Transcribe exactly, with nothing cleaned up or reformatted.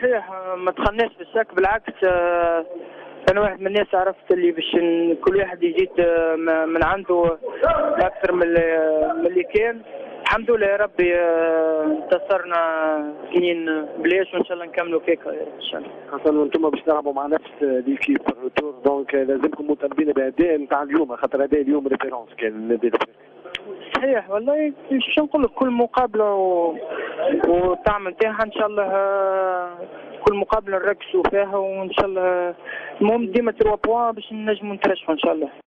صحيح ما دخلناش في الشك، بالعكس انا واحد من الناس عرفت اللي باش كل واحد يزيد من عنده اكثر من اللي كان. الحمد لله يا ربي انتصرنا اثنين بلاش، وان شاء الله نكملوا كيك ان شاء الله. خاصة وانتم باش تلعبوا مع نفس ليكيب الروتور، دونك لازمكم مطالبين باداء نتاع اليوم، خاطر اداء اليوم ريفيرونس كان النادي صحيح والله. شو نقول لك، كل مقابله و... والطعم نتاعها ان شاء الله، كل مقابله نركزوا فيها وان شاء الله المهم ديما ثلاثة بوان باش نجموا نترشحوا ان شاء الله.